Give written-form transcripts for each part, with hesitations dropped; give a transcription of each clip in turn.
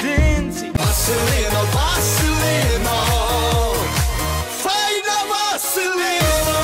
наодинці. Василино, Василино, файна Василино.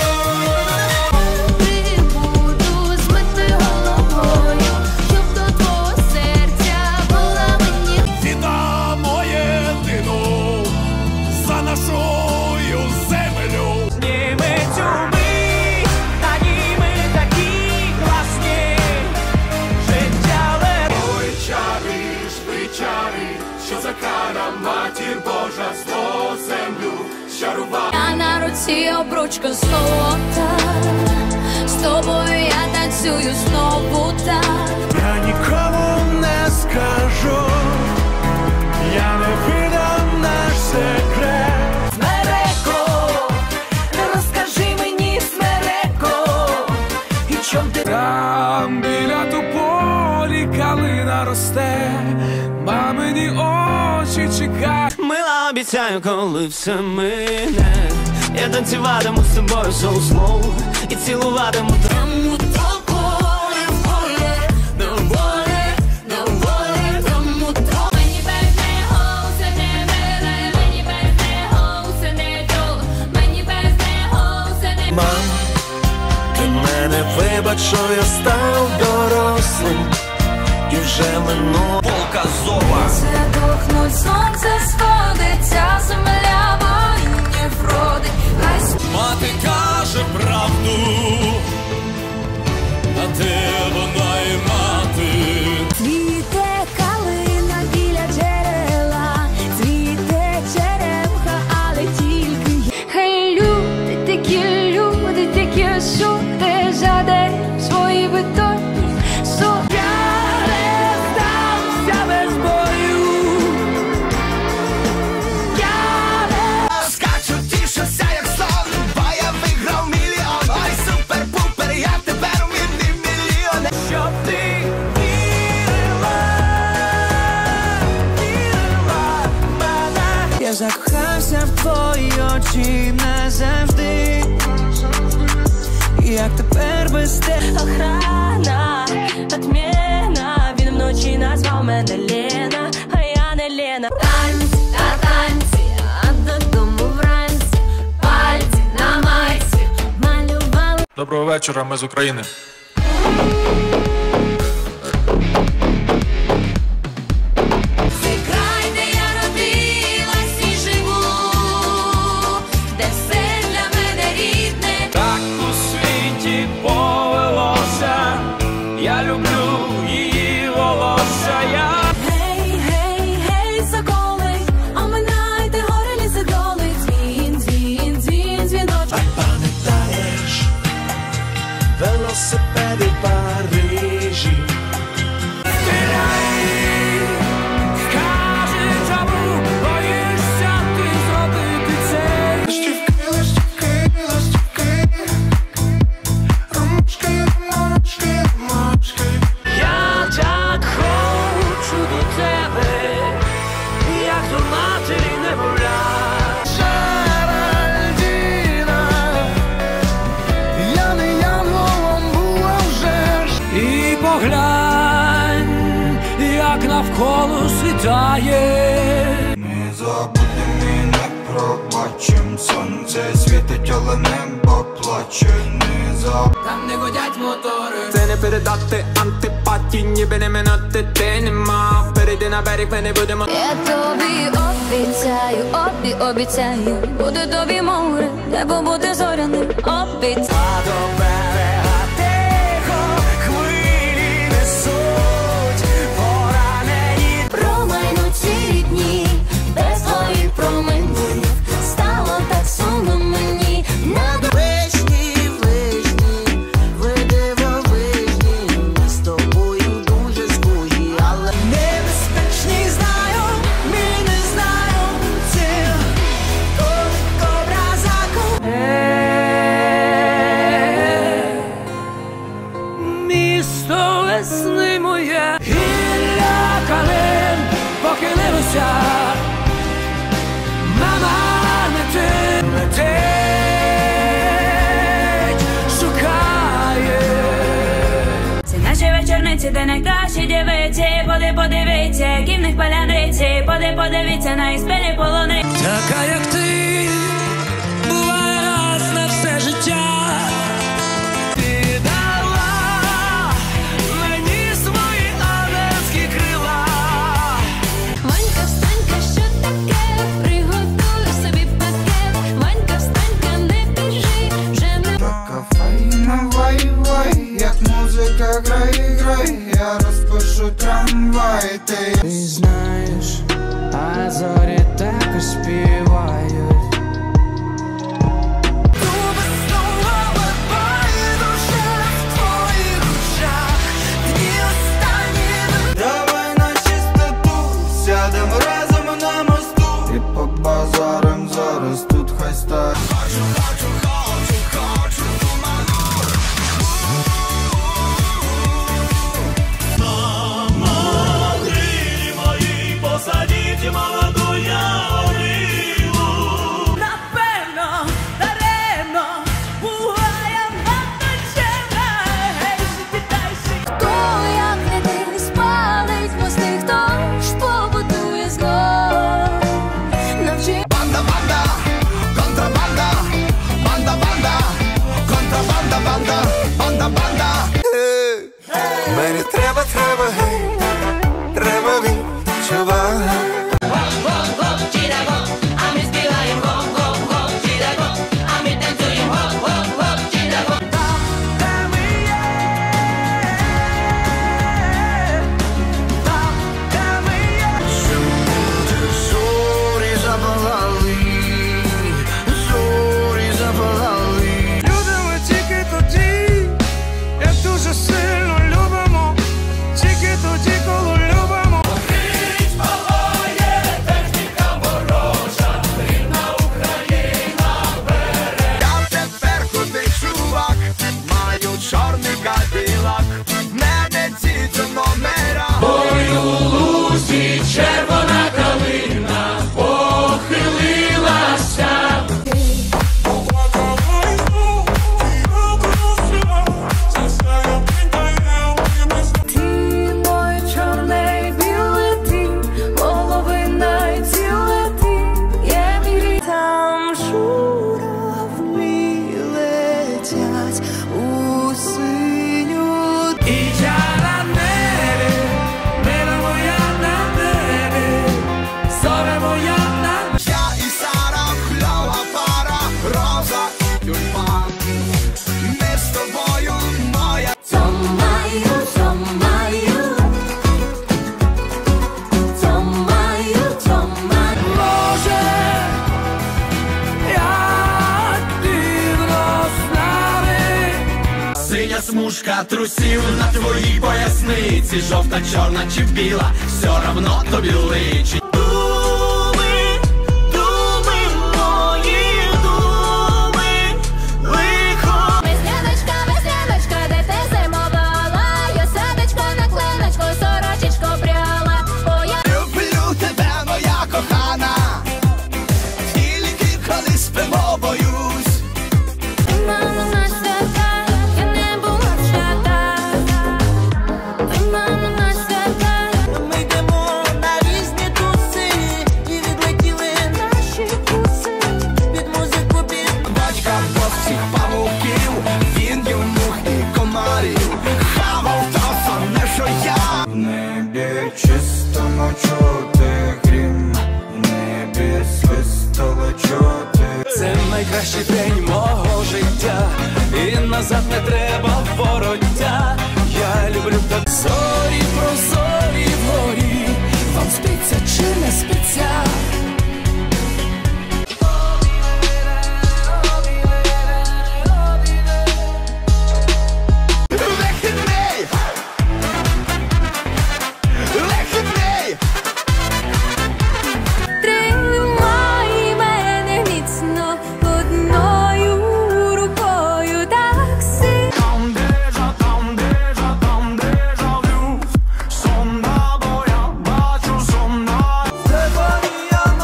Буду змити головою, щоб до твого серця була мені. Віддамо єдину за нашою землю. Ні, ми тюми, та ні, ми такі класні. Життя Ой, чари ж ви чари, що за кара матір Божа зло землю щарувала. А на руці обручка золота, з тобою я танцюю знову так. Я нікому не скажу, я не видам наш секрет. Смереко, розкажи мені, Смереко, і чом ти Там біля тополі калина росте, мамині очі чекають. Мила, обіцяю, коли все мине, я танцюватиму з тобою соу-слоу і цілуватиму тому до полі в полі, до волі, до волі, тому до. Мені без нього все не бере, мені без нього все не то, мені без нього все не. Мам, ти мене вибач, що я став дорослим, і вже минув показова. Це дохнуть, сонце сходиться, земля воїнів вродить, хай Мати каже правду, а ти вона і мати. цвіте калина біля джерела, цвіте черемха, але тільки хай люди такі сюди задають свої питання. Я не здамся без бою. Я не Скачу, тішуся, як сон, бо я виграв мільйон. Ой, супер-пупер, я тепер умірний мільйон. щоб ти вірила, вірила в мене. Я закохався в твої очі назавжди. Як тепер без тебе? Охрана, отмена, він вночі назвав мене Лена, а я не Лена. Танці, та танці, а додому вранці, пальці на майці, малювали. Доброго вечора, ми з України. Це край, де я родилась і живу, де все для мене рідне. Так у світі повелося, я люблю її волосся, я Гей, гей, гей, соколи, оминайте гори ліси доли, дзвін, дзвін, дзвін, дзвіночок. пам'ятаєш велосипеди в Парижі. Стріляй, скажи, чому боїшся ти зробити це? Листівки, листівки, листівки, ромашки, ромашки, ромашки. Я так хочу до тебе, як до матері немовля. Жеральдіна, я не янголом була вже ж. І поглянь, як навколо світає. Не забудем і не пробачим. Сонце світить, але небо плаче. Не забудем. Там не гудять мотори. Це не передати антипатії, ніби не минути ти нема. Перейди на берег, ми не будемо. Я тобі обіцяю, буде тобі море, небо буде зоряним, обіцяю. А до берега тихо, хвилі несуть поранені. Промайнуть ці дні, без твоїх променів, стало так сумно мені. Вишні, вишні, ви дивовижні, ми з тобою дуже схожі, але Небезпечні знаю, ми не знаю цих образаків. Місто весни моє, гілля калин похилилося. Мама, летить, шукає. Це наші вечорниці, де найкращі дівиці, поди подивіться, які в них паляниці. Подивіться на їх спілі полони. Така, як ти, буває раз на все життя. Ти дала мені свої ангельські крила. Ванька, встанька, що таке? Приготуй собі пакет. Ванька, встанька, не біжи, вже не... Така файна, вай-вай, як музика грай, я розпишу трамвай. Ти знаєш, а зорі так співають. давай на чистоту, сядем разом на мосту. І по базарам зараз тут хай стає. Посадіть молоду ялину. Напевно, даремно, бугая наточена. Гей, життя, хто, як не ти, спалить мости, хто ж побудує знов. Навчи... Банда, банда, контрабанда, банда, банда, контрабанда, банда, банда, банда. Мені треба, гей, треба відчувати. Гоп-гоп-гоп, чіда-гоп, а ми співаємо гоп-гоп-гоп, чіда-гоп, а ми танцюємо гоп-гоп-гоп, чіда-гоп. Там, де ми є, там, де ми є. Зорі запалали, зорі запалали. Любимо тільки тоді, як дуже сильно любимо. Тільки тоді, коли любимо. Я тепер крутий чувак, маю чорний кадилак, мене ці до номера. Червона калина похилилася. Ти мой чорний білети, половина й ціле ти, є мій. Там журавлі летять у синю. І я на небі, мила моя на небі, зоря моя на небі. Я і Сара, кльова пара, роза і тюльпан. Ми з тобою, моя. Томаю, томаю, томаю, томаю. Боже, як дивно з нами. Синя смужка трусів на твоїй поясниці. Жовта, чорна чи біла, все равно тобі личить. Думи, думи, мої думи, лихо. Весняночка, де ти зимувала, я садочко на клиночку, сорочечко пряла. Люблю тебе, моя кохана, тільки коли спимо, боюсь. Мама на свята, я не була свята. Мама на свята. Ми йдемо на різні туси, і відлетіли наші куси. Під музику під... Батька бос всіх павуків, він їв мух і комарів. Хавав то саме, що я. В небі чистому чути грім, в небі свистало чути. Це найкращий день мого життя, і назад не треба вороття. Я люблю так. Зорі прозорі вгорі, вам спиться чи не спиться? Вихідний! Вихідний! Тримай мене міцно одною рукою так сильно. Там déjà, там déjà, там déjà vu. Сон, бо я бачу сон.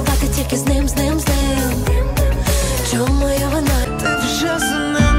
спати тільки з ним. Чому я вона? Ти вже за ним.